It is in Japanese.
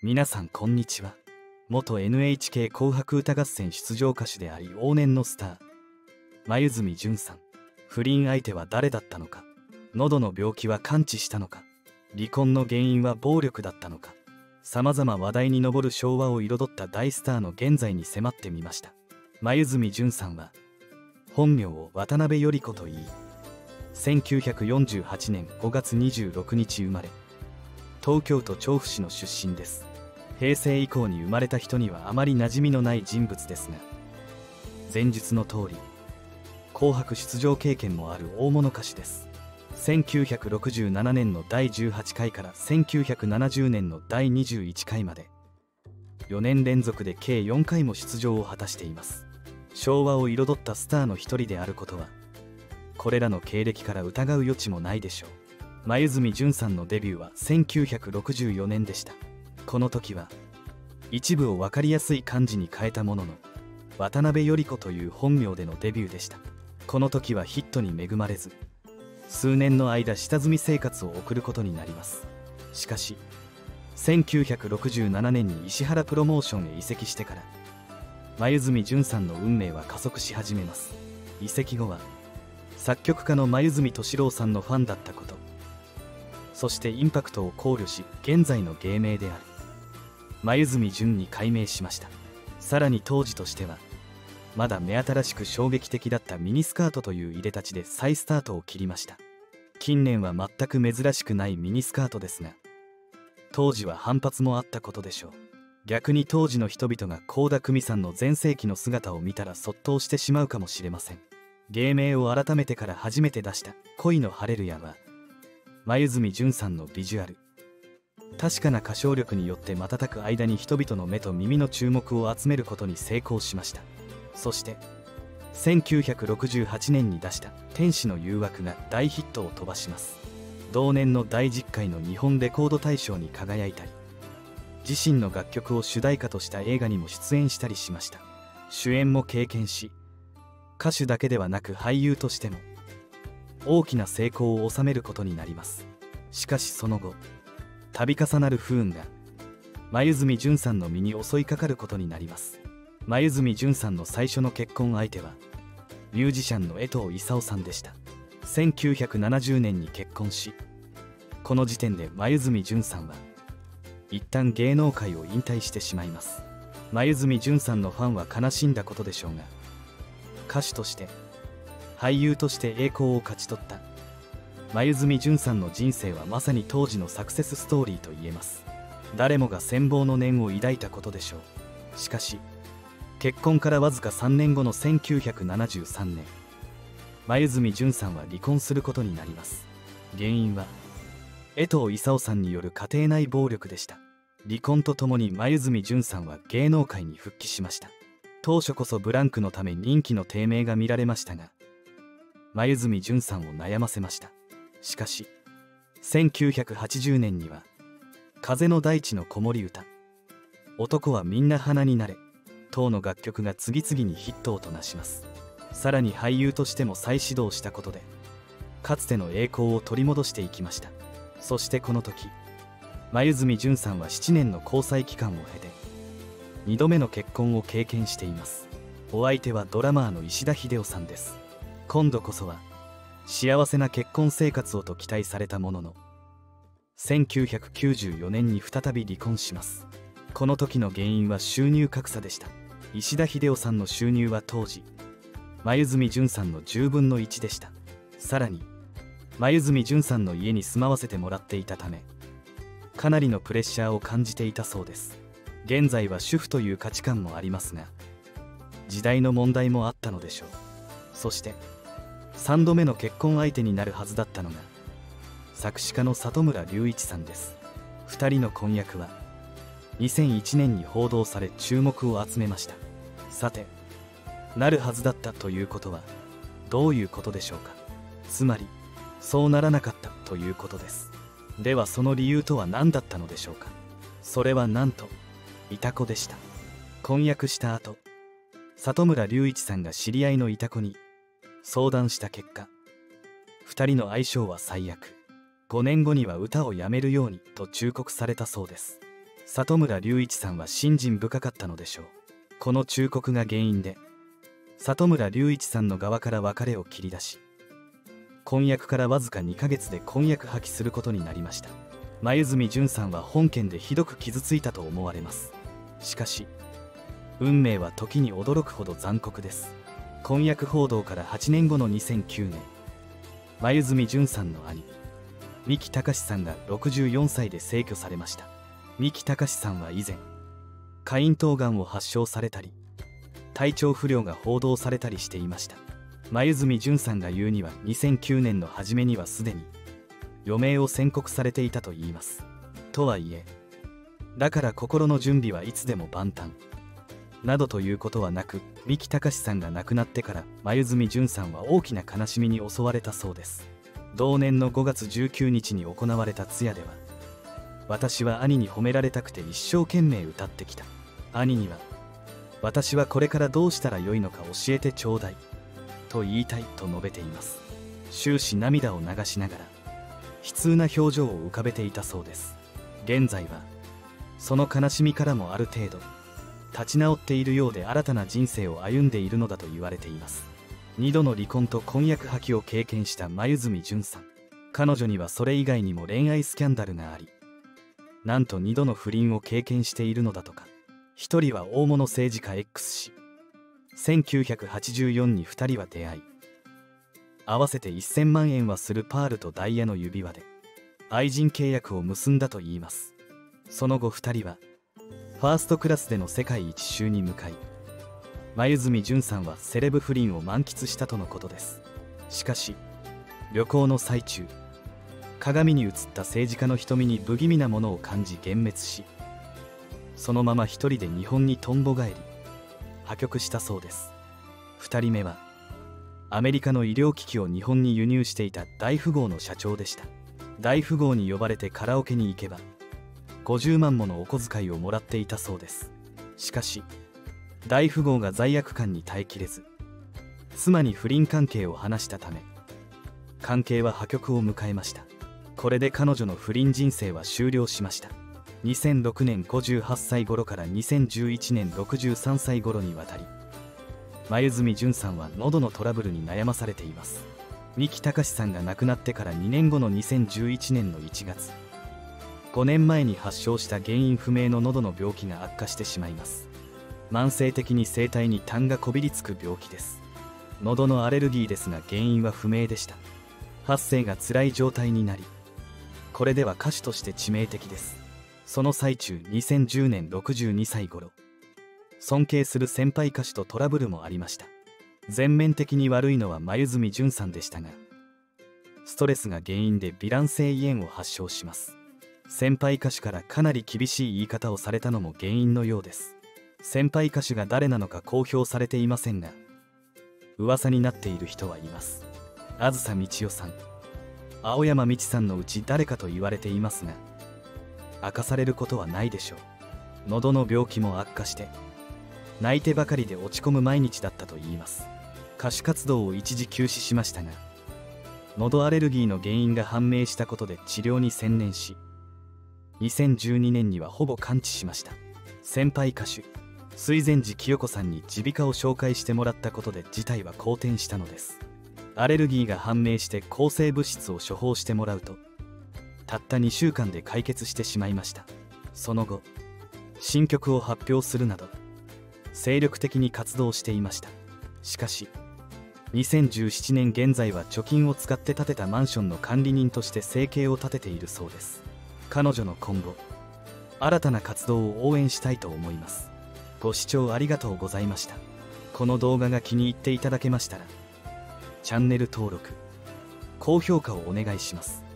皆さんこんにちは。元 NHK 紅白歌合戦出場歌手であり往年のスター黛純さん。不倫相手は誰だったのか。喉の病気は完治したのか。離婚の原因は暴力だったのか。さまざま話題に上る昭和を彩った大スターの現在に迫ってみました。黛純さんは本名を渡辺頼子といい、1948年5月26日生まれ、東京都調布市の出身です。平成以降に生まれた人にはあまり馴染みのない人物ですが、前述の通り紅白出場経験もある大物歌手です。1967年の第18回から1970年の第21回まで4年連続で計4回も出場を果たしています。昭和を彩ったスターの一人であることはこれらの経歴から疑う余地もないでしょう。黛純さんのデビューは1964年でした。この時は一部を分かりやすい漢字に変えたものの渡辺頼子という本名でのデビューでした。この時はヒットに恵まれず数年の間下積み生活を送ることになります。しかし1967年に石原プロモーションへ移籍してから黛純さんの運命は加速し始めます。移籍後は作曲家の黛敏郎さんのファンだったこと、そしてインパクトを考慮し現在の芸名である黛純に改名しました。さらに当時としてはまだ目新しく衝撃的だったミニスカートといういでたちで再スタートを切りました。近年は全く珍しくないミニスカートですが、当時は反発もあったことでしょう。逆に当時の人々が倖田來未さんの全盛期の姿を見たら卒倒してしまうかもしれません。芸名を改めてから初めて出した「恋のハレルヤ」は黛純さんのビジュアル、確かな歌唱力によって瞬く間に人々の目と耳の注目を集めることに成功しました。そして1968年に出した「天使の誘惑」が大ヒットを飛ばします。同年の第10回の日本レコード大賞に輝いたり、自身の楽曲を主題歌とした映画にも出演したりしました。主演も経験し、歌手だけではなく俳優としても大きな成功を収めることになります。しかしその後度重なる不運が黛純さんの身に襲いかかることになります。黛純さんの最初の結婚相手はミュージシャンの江藤勲さんでした。1970年に結婚し、この時点で黛純さんは一旦芸能界を引退してしまいます。黛純さんのファンは悲しんだことでしょうが、歌手として俳優として栄光を勝ち取った黛純さんの人生はまさに当時のサクセスストーリーと言えます。誰もが羨望の念を抱いたことでしょう。しかし結婚からわずか3年後の1973年、黛純さんは離婚することになります。原因は江藤勲さんによる家庭内暴力でした。離婚とともに黛純さんは芸能界に復帰しました。当初こそブランクのため人気の低迷が見られましたが、黛純さんを悩ませました。しかし1980年には風の大地の子守歌、男はみんな花になれ等の楽曲が次々にヒットをとなします。さらに俳優としても再始動したことでかつての栄光を取り戻していきました。そしてこの時黛純さんは7年の交際期間を経て2度目の結婚を経験しています。お相手はドラマーの石田秀夫さんです。今度こそは幸せな結婚生活をと期待されたものの、1994年に再び離婚します。この時の原因は収入格差でした。石田秀夫さんの収入は当時黛純さんの10分の1でした。さらに黛純さんの家に住まわせてもらっていたためかなりのプレッシャーを感じていたそうです。現在は主婦という価値観もありますが、時代の問題もあったのでしょう。そして3度目の結婚相手になるはずだったのが作詞家の里村隆一さんです。2人の婚約は2001年に報道され注目を集めました。さて、なるはずだったということはどういうことでしょうか。つまりそうならなかったということです。ではその理由とは何だったのでしょうか。それはなんとイタコでした。婚約した後、里村隆一さんが知り合いのイタコに相談した結果、2人の相性は最悪、5年後には歌をやめるようにと忠告されたそうです。 里村隆一さんは信心深かったのでしょう。この忠告が原因で里村隆一さんの側から別れを切り出し、婚約からわずか2ヶ月で婚約破棄することになりました。黛ジュンさんは本件でひどく傷ついたと思われます。しかし運命は時に驚くほど残酷です。婚約報道から8年後の2009年、黛ジュンさんの兄三木隆さんが64歳で逝去されました。三木隆さんは以前下咽頭がんを発症されたり、体調不良が報道されたりしていました。黛ジュンさんが言うには、2009年の初めにはすでに余命を宣告されていたといいます。とはいえ、だから心の準備はいつでも万端などということはなく、三木隆さんが亡くなってから黛ジュンさんは大きな悲しみに襲われたそうです。同年の5月19日に行われた通夜では、私は兄に褒められたくて一生懸命歌ってきた。兄には私はこれからどうしたらよいのか教えてちょうだいと言いたいと述べています。終始涙を流しながら悲痛な表情を浮かべていたそうです。現在はその悲しみからもある程度立ち直っているようで、新たな人生を歩んでいるのだと言われています。2度の離婚と婚約破棄を経験した黛ジュンさん。彼女にはそれ以外にも恋愛スキャンダルがあり、なんと2度の不倫を経験しているのだとか。1人は大物政治家 X 氏。1984に2人は出会い、合わせて1000万円はするパールとダイヤの指輪で愛人契約を結んだといいます。その後2人はファーストクラスでの世界一周に向かい、黛ジュンさんはセレブ不倫を満喫したとのことです。しかし旅行の最中、鏡に映った政治家の瞳に不気味なものを感じ幻滅し、そのまま一人で日本にとんぼ返り破局したそうです。2人目はアメリカの医療機器を日本に輸入していた大富豪の社長でした。大富豪に呼ばれてカラオケに行けば50万ものお小遣いをもらっていたそうです。しかし大富豪が罪悪感に耐えきれず、妻に不倫関係を話したため関係は破局を迎えました。これで彼女の不倫人生は終了しました。2006年58歳頃から2011年63歳頃にわたり、黛ジュンさんは喉のトラブルに悩まされています。三木隆さんが亡くなってから2年後の2011年の1月、5年前に発症した原因不明の喉の病気が悪化してしまいます。慢性的に声帯に痰がこびりつく病気です。喉のアレルギーですが原因は不明でした。発声が辛い状態になり、これでは歌手として致命的です。その最中、2010年62歳頃、尊敬する先輩歌手とトラブルもありました。全面的に悪いのは黛ジュンさんでしたが、ストレスが原因でヴィラン性胃炎を発症します。先輩歌手からかなり厳しい言い方をされたのも原因のようです。先輩歌手が誰なのか公表されていませんが、噂になっている人はいます。あずさみちおさん、青山みちさんのうち誰かと言われていますが、明かされることはないでしょう。喉の病気も悪化して泣いてばかりで落ち込む毎日だったといいます。歌手活動を一時休止しましたが、喉アレルギーの原因が判明したことで治療に専念し、2012年にはほぼ完治しました。先輩歌手水前寺清子さんに耳鼻科を紹介してもらったことで事態は好転したのです。アレルギーが判明して抗生物質を処方してもらうと、たった2週間で解決してしまいました。その後新曲を発表するなど精力的に活動していました。しかし2017年現在は貯金を使って建てたマンションの管理人として生計を立てているそうです。彼女の今後新たな活動を応援したいと思います。ご視聴ありがとうございました。この動画が気に入っていただけましたらチャンネル登録高評価をお願いします。